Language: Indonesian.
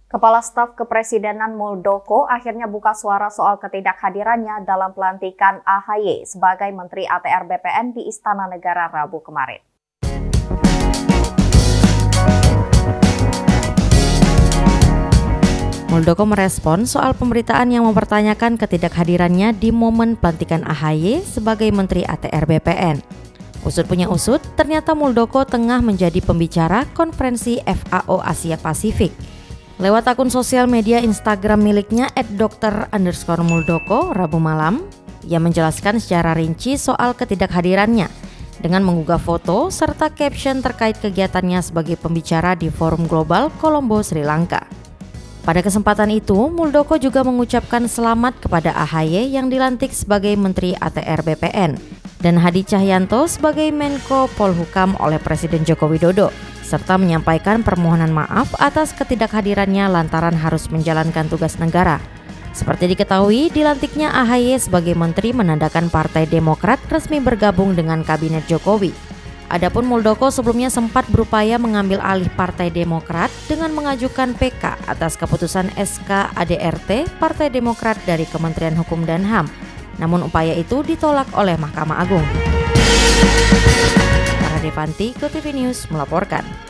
Kepala Staf Kepresidenan Muldoko akhirnya buka suara soal ketidakhadirannya dalam pelantikan AHY sebagai Menteri ATR BPN di Istana Negara Rabu kemarin. Muldoko merespon soal pemberitaan yang mempertanyakan ketidakhadirannya di momen pelantikan AHY sebagai Menteri ATR BPN. Usut punya usut, ternyata Muldoko tengah menjadi pembicara konferensi FAO Asia Pasifik. Lewat akun sosial media Instagram miliknya @dokter_muldoko Rabu malam, ia menjelaskan secara rinci soal ketidakhadirannya dengan mengunggah foto serta caption terkait kegiatannya sebagai pembicara di Forum Global Colombo, Sri Lanka. Pada kesempatan itu, Muldoko juga mengucapkan selamat kepada AHY yang dilantik sebagai Menteri ATR BPN dan Hadi Cahyanto sebagai Menko Polhukam oleh Presiden Joko Widodo, serta menyampaikan permohonan maaf atas ketidakhadirannya lantaran harus menjalankan tugas negara. Seperti diketahui, dilantiknya AHY sebagai menteri menandakan Partai Demokrat resmi bergabung dengan Kabinet Jokowi. Adapun Muldoko sebelumnya sempat berupaya mengambil alih Partai Demokrat dengan mengajukan PK atas keputusan SK ADRT Partai Demokrat dari Kementerian Hukum dan HAM. Namun upaya itu ditolak oleh Mahkamah Agung. Devanti, GoTV News melaporkan.